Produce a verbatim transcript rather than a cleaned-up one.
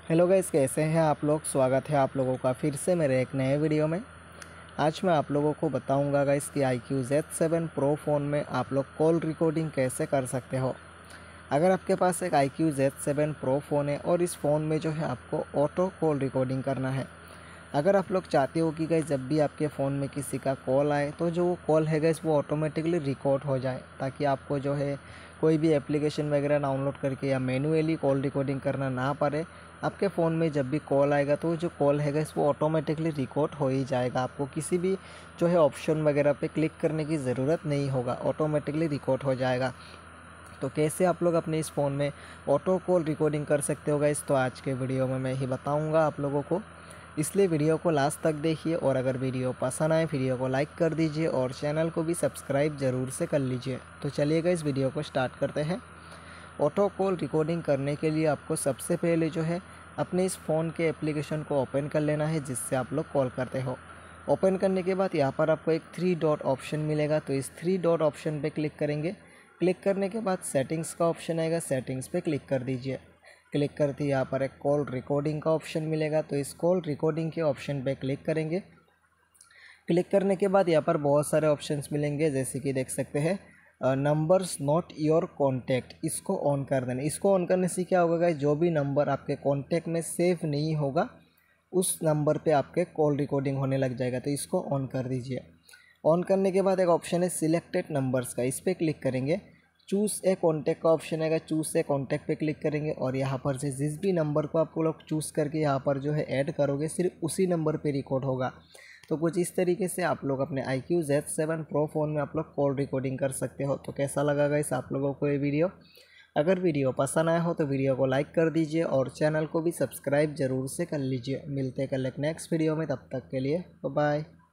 Hello guys, कैसे हैं आप लोग। स्वागत है आप लोगों का फिर से मेरे एक नए वीडियो में। आज मैं आप लोगों को बताऊंगा गाइस कि iQOO Z seven pro phone में आप लोग कॉल रिकॉर्डिंग कैसे कर सकते हो। अगर आपके पास एक iQOO Z seven pro phone है और इस फ़ोन में जो है आपको ऑटो कॉल रिकॉर्डिंग करना है। अगर आप लोग चाहते हो कि गाइस जब भी आपके फ़ोन में किसी का कॉल आए तो जो वो कॉल है गाइस वो ऑटोमेटिकली रिकॉर्ड हो जाए, ताकि आपको जो है कोई भी एप्लीकेशन वगैरह डाउनलोड करके या मैन्युअली कॉल रिकॉर्डिंग करना ना पड़े। आपके फ़ोन में जब भी कॉल आएगा तो जो कॉल है गाइस वो ऑटोमेटिकली रिकॉर्ड हो ही जाएगा। आपको किसी भी जो है ऑप्शन वगैरह पे क्लिक करने की ज़रूरत नहीं होगा, ऑटोमेटिकली रिकॉर्ड हो जाएगा। तो कैसे आप लोग अपने इस फ़ोन में ऑटो कॉल रिकॉर्डिंग कर सकते हो गाइस, तो आज के वीडियो में मैं ही बताऊंगा आप लोगों को। इसलिए वीडियो को लास्ट तक देखिए और अगर वीडियो पसंद आए वीडियो को लाइक कर दीजिए और चैनल को भी सब्सक्राइब ज़रूर से कर लीजिए। तो चलिए गाइस वीडियो को स्टार्ट करते हैं। ऑटो कॉल रिकॉर्डिंग करने के लिए आपको सबसे पहले जो है अपने इस फ़ोन के एप्लीकेशन को ओपन कर लेना है जिससे आप लोग कॉल करते हो। ओपन करने के बाद यहाँ पर आपको एक थ्री डॉट ऑप्शन मिलेगा, तो इस थ्री डॉट ऑप्शन पे क्लिक करेंगे। क्लिक करने के बाद सेटिंग्स का ऑप्शन आएगा, सेटिंग्स पे क्लिक कर दीजिए। क्लिक करते ही यहाँ पर एक कॉल रिकॉर्डिंग का ऑप्शन मिलेगा, तो इस कॉल रिकॉर्डिंग के ऑप्शन पे क्लिक करेंगे। क्लिक करने के बाद यहाँ पर बहुत सारे ऑप्शंस मिलेंगे, जैसे कि देख सकते हैं नंबर्स नॉट योर कॉन्टैक्ट, इसको ऑन कर देना। इसको ऑन करने से क्या होगा गाइस, जो भी नंबर आपके कॉन्टैक्ट में सेव नहीं होगा उस नंबर पे आपके कॉल रिकॉर्डिंग होने लग जाएगा, तो इसको ऑन कर दीजिए। ऑन करने के बाद एक ऑप्शन है सिलेक्टेड नंबर्स का, इस पर क्लिक करेंगे। चूज़ ए कॉन्टैक्ट का ऑप्शन आएगा, चूज़ ए कॉन्टैक्ट पे क्लिक करेंगे और यहाँ पर से जिस भी नंबर को आपको लोग चूज़ करके यहाँ पर जो है ऐड करोगे सिर्फ उसी नंबर पे रिकॉर्ड होगा। तो कुछ इस तरीके से आप लोग अपने iQOO Z seven pro phone में आप लोग कॉल रिकॉर्डिंग कर सकते हो। तो कैसा लगा गाइस आप लोगों को ये वीडियो। अगर वीडियो पसंद आया हो तो वीडियो को लाइक कर दीजिए और चैनल को भी सब्सक्राइब ज़रूर से कर लीजिए। मिलते हैं कल एक नेक्स्ट वीडियो में, तब तक के लिए बाय बाय।